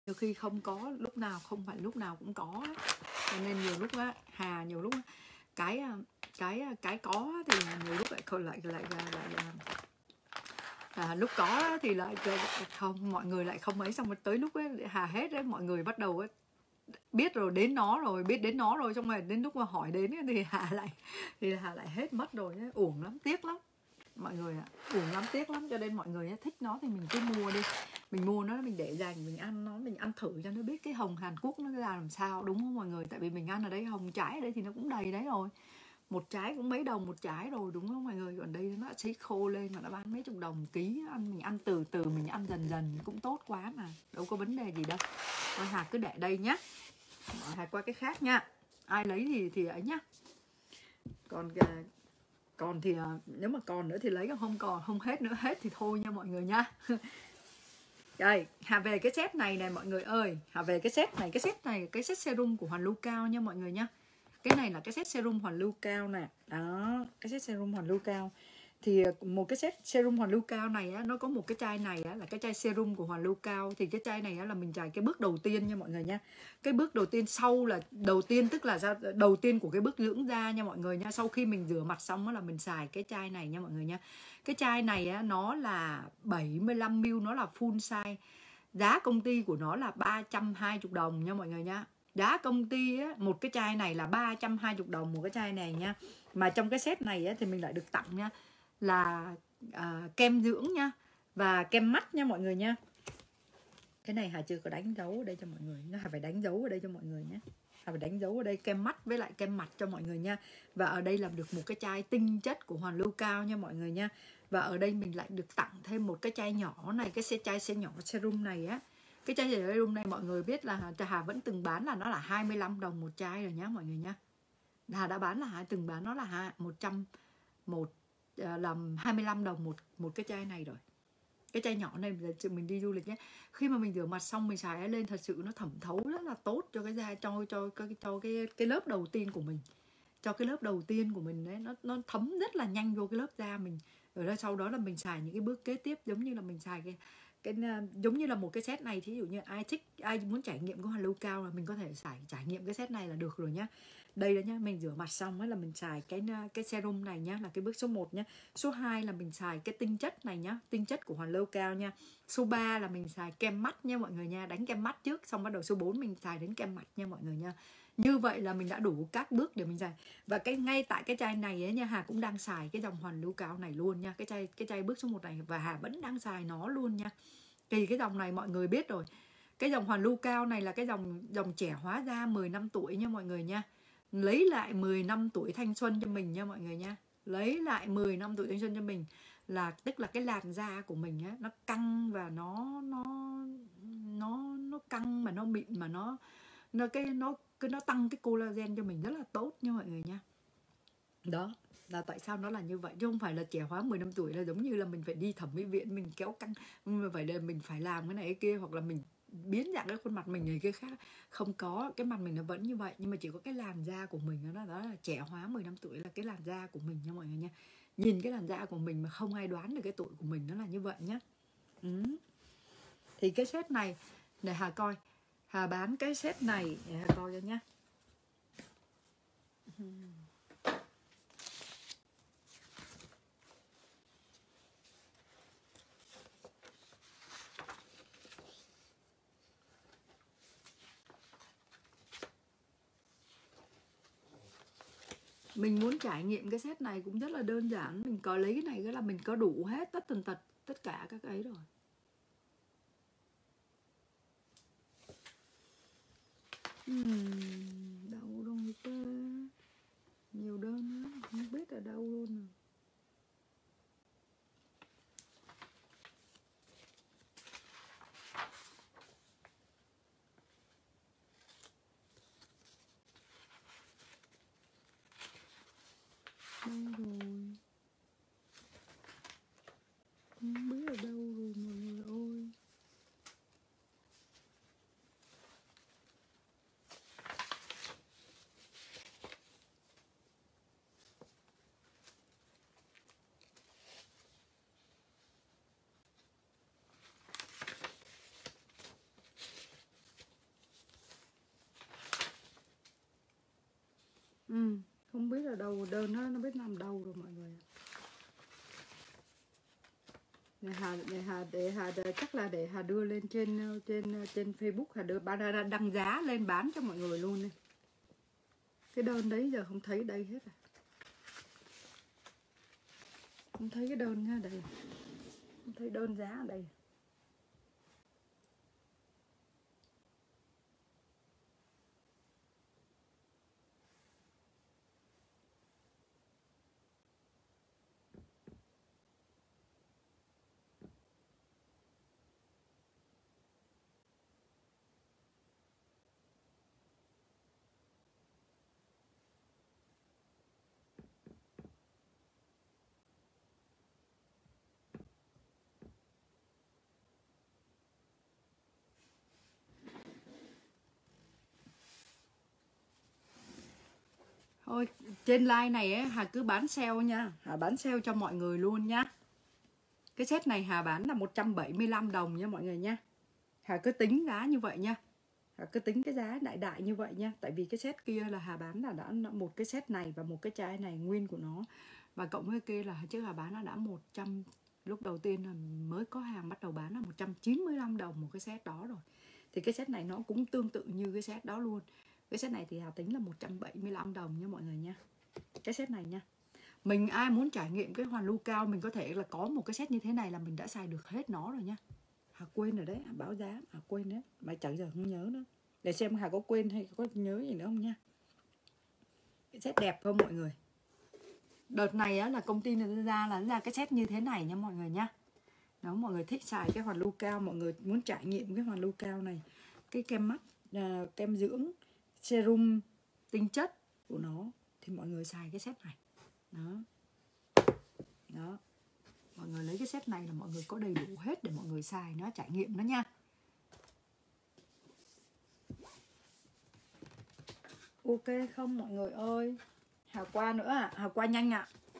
nhiều khi không có, lúc nào không phải lúc nào cũng có ấy. Cho nên nhiều lúc á, Hà nhiều lúc cái có thì nhiều lúc lại lúc có thì lại không, mọi người lại không ấy, xong rồi tới lúc ấy Hà hết đấy, mọi người bắt đầu ấy, biết đến nó rồi, xong rồi đến lúc mà hỏi đến ấy, thì Hà lại hết mất rồi ấy. Uổng lắm, tiếc lắm mọi người ạ, uổng lắm, tiếc lắm. Cho nên mọi người thích nó thì mình cứ mua đi, mình mua nó, mình để dành, mình ăn nó, mình ăn thử cho nó biết cái hồng Hàn Quốc nó ra làm sao, đúng không mọi người? Tại vì mình ăn ở đây hồng trái ở đây thì nó cũng đầy đấy rồi, một trái cũng mấy đồng một trái rồi, đúng không mọi người? Còn đây nó đã xấy khô lên mà nó bán mấy chục đồng ký, mình ăn từ từ, mình ăn dần dần cũng tốt quá mà, đâu có vấn đề gì đâu. Thôi Hà cứ để đây nhá, Hà qua cái khác nha, ai lấy thì ấy nhá. Còn thì nếu mà còn nữa thì lấy, không còn không hết nữa hết thì thôi nha mọi người nha. Rồi Hà về cái set này này mọi người ơi, Hà về cái set này, cái set serum của Hoàn Lưu Cao nha mọi người nha. Cái này là cái set serum Hoàn Lưu Cao nè. Đó, cái set serum Hoàn Lưu Cao. Thì một cái set serum Hoàn Lưu Cao này á, nó có một cái chai này á, là cái chai serum của Hoàn Lưu Cao. Thì cái chai này á, là mình xài cái bước đầu tiên nha mọi người nha. Cái bước đầu tiên sau là đầu tiên, tức là đầu tiên của cái bước dưỡng da nha mọi người nha. Sau khi mình rửa mặt xong á, là mình xài cái chai này nha mọi người nha. Cái chai này á, nó là 75ml, nó là full size. Giá công ty của nó là 320 đồng nha mọi người nha. Giá công ty á, một cái chai này là 320 đồng một cái chai này nha. Mà trong cái set này á, thì mình lại được tặng nha, là kem dưỡng nha, và kem mắt nha mọi người nha. Cái này Hà chưa có đánh dấu ở đây cho mọi người, Hà phải đánh dấu ở đây cho mọi người nhé. Hà phải đánh dấu ở đây kem mắt với lại kem mặt cho mọi người nha. Và ở đây làm được một cái chai tinh chất của Hoàn Lưu Cao nha mọi người nha. Và ở đây mình lại được tặng thêm một cái chai nhỏ này, cái chai nhỏ serum này á. Cái chai serum này mọi người biết là Hà vẫn từng bán là nó là 25 đồng một chai rồi nhá mọi người nha. Hà đã bán là từng bán nó là 25 đồng một cái chai này rồi. Cái chai nhỏ này mình đi du lịch nhé, khi mà mình rửa mặt xong mình xài lên thật sự nó thẩm thấu rất là tốt cho cái da, cho cái lớp đầu tiên của mình, cho cái lớp đầu tiên của mình đấy, nó thấm rất là nhanh vô cái lớp da mình. Rồi đó, sau đó là mình xài những cái bước kế tiếp, giống như là mình xài cái giống như là một cái set này, thí dụ như ai muốn trải nghiệm cái Hoàn Lưu Cao là mình có thể trải nghiệm cái set này là được rồi nhá. Đây đó nhá, mình rửa mặt xong ấy là mình xài cái serum này nhá, là cái bước số 1 nhá. Số 2 là mình xài cái tinh chất này nhá, tinh chất của Hoàn Lưu Cao nha. Số 3 là mình xài kem mắt nha mọi người nha, đánh kem mắt trước, xong bắt đầu số 4 mình xài đến kem mặt nha mọi người nha. Như vậy là mình đã đủ các bước để mình xài. Và ngay tại cái chai này ấy nha, Hà cũng đang xài cái dòng Hoàn Lưu Cao này luôn nha, cái chai bước số 1 này, và Hà vẫn đang xài nó luôn nha. Thì cái dòng này mọi người biết rồi, cái dòng Hoàn Lưu Cao này là cái dòng trẻ hóa da 10 năm tuổi nha mọi người nha. Lấy lại 10 năm tuổi thanh xuân cho mình nha mọi người nha. Lấy lại 10 năm tuổi thanh xuân cho mình, là tức là cái làn da của mình á, nó căng và nó căng mà nó mịn, mà nó tăng cái collagen cho mình rất là tốt nha mọi người nha. Đó là tại sao nó là như vậy, chứ không phải là trẻ hóa 10 năm tuổi là giống như là mình phải đi thẩm mỹ viện, mình kéo căng, mình phải làm cái này cái kia, hoặc là mình biến dạng cái khuôn mặt mình người kia khác. Không có, cái mặt mình nó vẫn như vậy, nhưng mà chỉ có cái làn da của mình đó là trẻ hóa 10 năm tuổi, là cái làn da của mình nha mọi người nha. Nhìn cái làn da của mình mà không ai đoán được cái tuổi của mình nó là như vậy nhá. Thì cái set này để Hà coi, Hà bán cái set này để Hà coi cho nhá. Mình muốn trải nghiệm cái set này cũng rất là đơn giản, mình có lấy cái này cái là mình có đủ hết tất cả các ấy rồi. Đâu đâu ta, nhiều đơn lắm, không biết ở đâu luôn. Đâu rồi, không biết ở đâu rồi mọi người ơi. Không biết là đâu đơn nó biết nằm đâu rồi mọi người. Để Hà chắc là để Hà đưa lên trên Facebook, Hà đưa đăng giá lên bán cho mọi người luôn đi. Cái đơn đấy giờ không thấy đây hết à. Không thấy cái đơn nha, đây. Không thấy đơn giá ở đây. Thôi, trên live này ấy, Hà cứ bán sale nha. Hà bán sale cho mọi người luôn nha. Cái set này Hà bán là 175 đồng nha mọi người nha. Hà cứ tính giá như vậy nha. Hà cứ tính cái giá đại như vậy nha. Tại vì cái set kia là Hà bán là đã một cái set này và một cái chai này nguyên của nó. Và cộng với cái kia là chứ Hà bán là đã 100. Lúc đầu tiên là mới có hàng bắt đầu bán là 195 đồng một cái set đó rồi. Thì cái set này nó cũng tương tự như cái set đó luôn. Cái set này thì Hà tính là 175 đồng nha mọi người nha. Cái set này nha. Mình ai muốn trải nghiệm cái hoàn lưu cao, mình có thể là có một cái set như thế này là mình đã xài được hết nó rồi nha. Hà quên rồi đấy, Hà báo giá, Hà quên đấy. Mà chẳng giờ không nhớ nữa. Để xem Hà có quên hay có nhớ gì nữa không nha. Cái set đẹp không mọi người. Đợt này á, là công ty này ra cái set như thế này nha mọi người nha. Đó, mọi người thích xài cái hoàn lưu cao, mọi người muốn trải nghiệm cái hoàn lưu cao này. Cái kem mắt, kem dưỡng, serum tinh chất của nó thì mọi người xài cái set này. Đó. Mọi người lấy cái set này là mọi người có đầy đủ hết để mọi người xài nó, trải nghiệm nó nha. Ok không mọi người ơi? Hà qua nữa à? Hà qua nhanh ạ.